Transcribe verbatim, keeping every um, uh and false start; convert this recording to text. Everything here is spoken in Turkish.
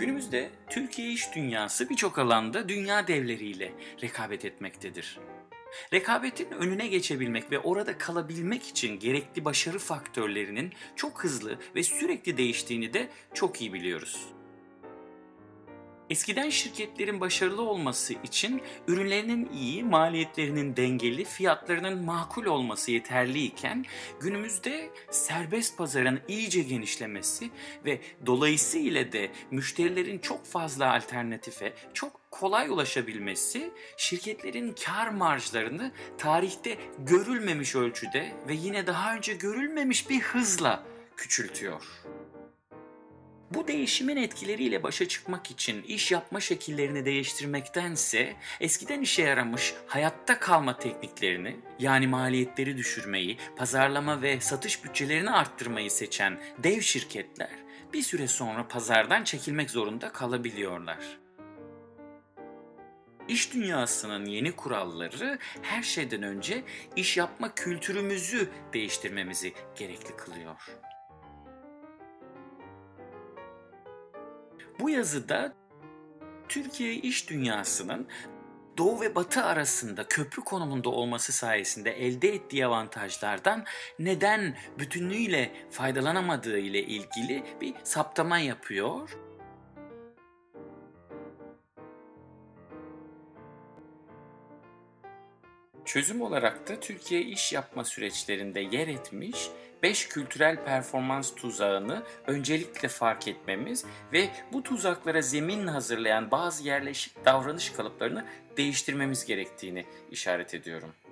Günümüzde Türkiye iş dünyası birçok alanda dünya devleriyle rekabet etmektedir. Rekabetin önüne geçebilmek ve orada kalabilmek için gerekli başarı faktörlerinin çok hızlı ve sürekli değiştiğini de çok iyi biliyoruz. Eskiden şirketlerin başarılı olması için ürünlerinin iyi, maliyetlerinin dengeli, fiyatlarının makul olması yeterliyken günümüzde serbest pazarın iyice genişlemesi ve dolayısıyla de müşterilerin çok fazla alternatife çok kolay ulaşabilmesi şirketlerin kar marjlarını tarihte görülmemiş ölçüde ve yine daha önce görülmemiş bir hızla küçültüyor. Bu değişimin etkileriyle başa çıkmak için iş yapma şekillerini değiştirmektense eskiden işe yaramış hayatta kalma tekniklerini, yani maliyetleri düşürmeyi, pazarlama ve satış bütçelerini arttırmayı seçen dev şirketler bir süre sonra pazardan çekilmek zorunda kalabiliyorlar. İş dünyasının yeni kuralları her şeyden önce iş yapma kültürümüzü değiştirmemizi gerekli kılıyor. Bu yazıda Türkiye iş dünyasının Doğu ve Batı arasında köprü konumunda olması sayesinde elde ettiği avantajlardan neden bütünlüğüyle faydalanamadığı ile ilgili bir saptama yapıyor. Çözüm olarak da Türkiye iş yapma süreçlerinde yer etmiş beş kültürel performans tuzağını öncelikle fark etmemiz ve bu tuzaklara zemin hazırlayan bazı yerleşik davranış kalıplarını değiştirmemiz gerektiğini işaret ediyorum.